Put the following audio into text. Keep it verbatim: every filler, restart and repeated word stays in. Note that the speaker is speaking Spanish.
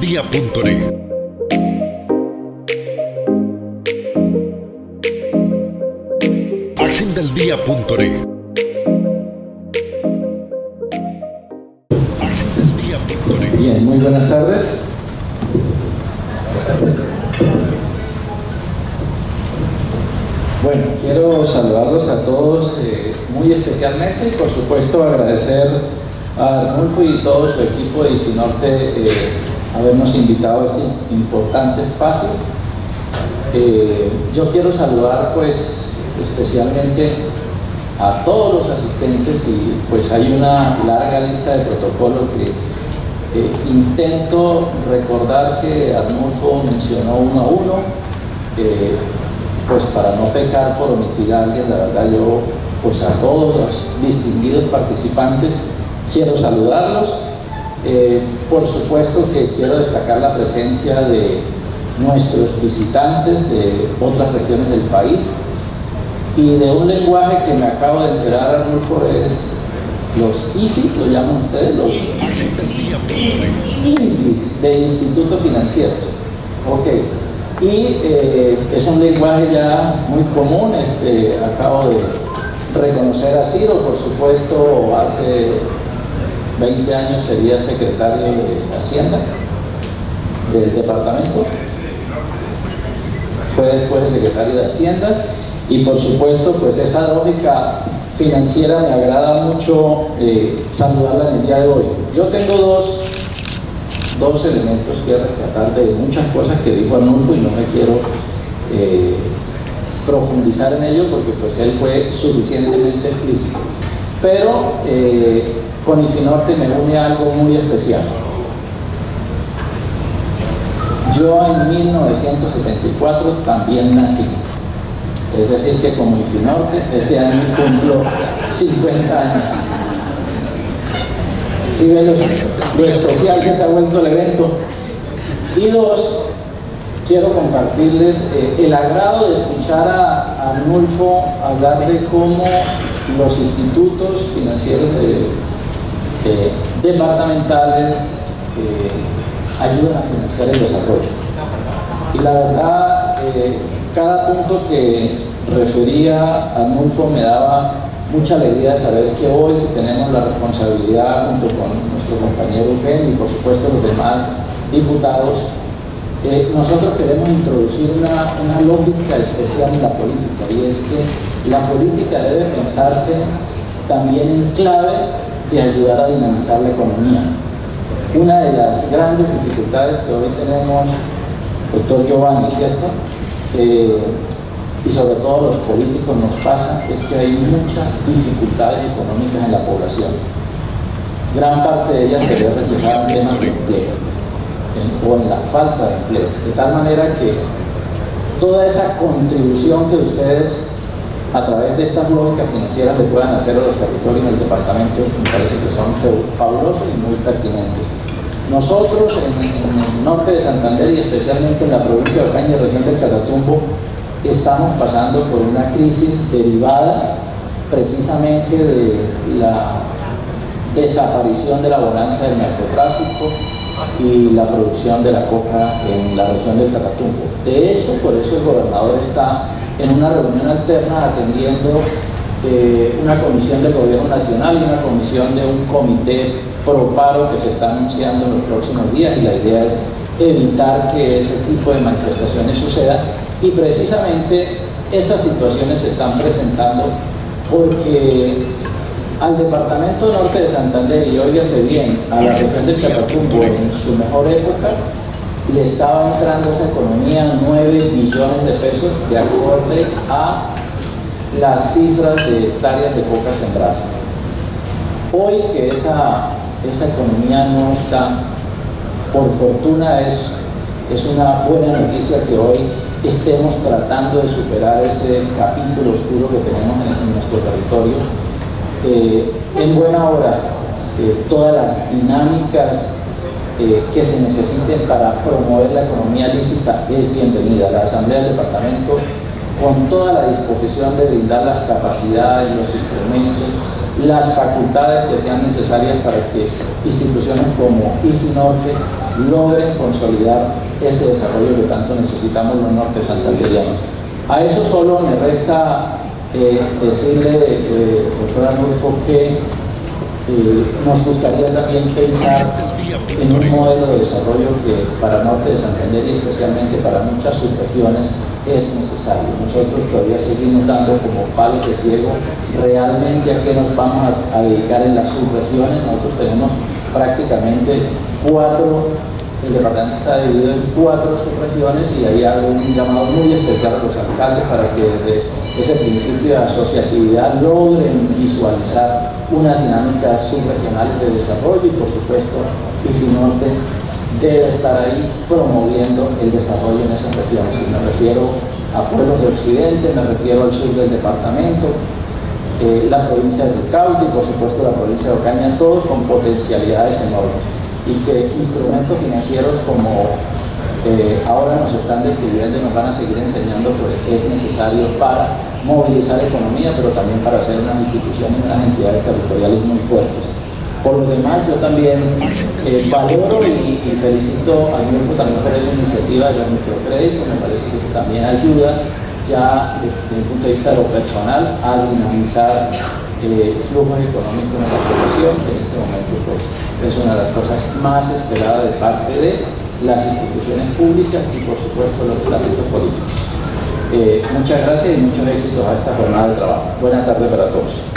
día punto net. agenda el día punto net. agenda el día punto net. Bien, muy buenas tardes. Bueno, quiero saludarlos a todos eh, muy especialmente y por supuesto agradecer a Arnulfo y todo su equipo de IFINORTE eh, habernos invitado a este importante espacio. Eh, yo quiero saludar pues especialmente a todos los asistentes y pues hay una larga lista de protocolo que eh, intento recordar que Arnulfo mencionó uno a uno. Eh, pues para no pecar por omitir a alguien, la verdad yo pues a todos los distinguidos participantes quiero saludarlos. Eh, por supuesto que quiero destacar la presencia de nuestros visitantes de otras regiones del país y de un lenguaje que me acabo de enterar, Arnulfo, es los I F I, lo llaman ustedes, los I N F Is de Institutos Financieros. Ok. Y eh, es un lenguaje ya muy común. Este, acabo de reconocer a Ciro, por supuesto, hace veinte años sería secretario de Hacienda del departamento, fue después secretario de Hacienda y por supuesto pues esa lógica financiera me agrada mucho eh, saludarla en el día de hoy. Yo tengo dos dos elementos que rescatar de muchas cosas que dijo Arnulfo y no me quiero eh, profundizar en ello porque pues él fue suficientemente explícito, pero eh, con IFINORTE me une algo muy especial. Yo en mil novecientos setenta y cuatro también nací, es decir que como IFINORTE este año cumplo cincuenta años. Sí, ven lo, lo especial que se ha vuelto el evento. Y dos, quiero compartirles eh, el agrado de escuchar a, a Arnulfo hablar de cómo los institutos financieros eh, eh, departamentales eh, ayudan a financiar el desarrollo. Y la verdad, eh, cada punto que refería Arnulfo me daba mucha alegría de saber que hoy que tenemos la responsabilidad junto con nuestro compañero Eugenio y por supuesto los demás diputados, eh, nosotros queremos introducir una, una lógica especial en la política, y es que la política debe pensarse también en clave de ayudar a dinamizar la economía. Una de las grandes dificultades que hoy tenemos, doctor Giovanni, ¿cierto? Eh, y sobre todo los políticos nos pasa, es que hay muchas dificultades económicas en la población. Gran parte de ellas se ve reflejada en temas de empleo en, o en la falta de empleo, de tal manera que toda esa contribución que ustedes a través de estas lógicas financieras le puedan hacer a los territorios del departamento me parece que son fabulosos y muy pertinentes. Nosotros en, en el norte de Santander y especialmente en la provincia de Ocaña y región del Catatumbo estamos pasando por una crisis derivada precisamente de la desaparición de la bonanza del narcotráfico y la producción de la coca en la región del Catatumbo. De hecho, por eso el gobernador está en una reunión alterna atendiendo eh, una comisión del gobierno nacional y una comisión de un comité pro paro que se está anunciando en los próximos días, y la idea es evitar que ese tipo de manifestaciones sucedan. Y precisamente esas situaciones se están presentando porque al departamento norte de Santander, y óigase bien, a la región del Catatumbo en su mejor época, le estaba entrando esa economía nueve billones de pesos de acuerdo a las cifras de hectáreas de coca sembrada. Hoy que esa, esa economía no está, por fortuna es, es una buena noticia que hoy estemos tratando de superar ese capítulo oscuro que tenemos en, en nuestro territorio. Eh, en buena hora, eh, todas las dinámicas eh, que se necesiten para promover la economía lícita es bienvenida. La Asamblea del Departamento con toda la disposición de brindar las capacidades, los instrumentos, las facultades que sean necesarias para que instituciones como I F I Norte logren consolidar ese desarrollo que tanto necesitamos los norte santanderianos. A eso solo me resta eh, decirle, eh, doctor Arnulfo, que eh, nos gustaría también pensar en un modelo de desarrollo que para Norte de Santander y especialmente para muchas subregiones es necesario. Nosotros todavía seguimos dando como palos de ciego realmente a qué nos vamos a, a dedicar en las subregiones. Nosotros tenemos prácticamente cuatro, el departamento está dividido en cuatro subregiones y ahí hago un llamado muy especial a los alcaldes para que desde ese principio de asociatividad logren visualizar unas dinámicas subregionales de desarrollo y por supuesto I F I Norte debe estar ahí promoviendo el desarrollo en esas regiones. Y me refiero a pueblos de Occidente, me refiero al sur del departamento, eh, la provincia de Cauca y por supuesto la provincia de Ocaña, todos con potencialidades enormes y que instrumentos financieros como eh, ahora nos están describiendo y nos van a seguir enseñando, pues es necesario para movilizar economía, pero también para hacer unas instituciones, unas entidades territoriales muy fuertes. Por lo demás, yo también eh, valoro y, y felicito a Arnulfo también por esa iniciativa de los microcréditos. Me parece que eso también ayuda ya desde el punto de vista de lo personal a dinamizar eh, flujos económicos en la población, que en este momento pues, es una de las cosas más esperadas de parte de las instituciones públicas y por supuesto los estamentos políticos. Eh, muchas gracias y muchos éxitos a esta jornada de trabajo. Buenas tardes para todos.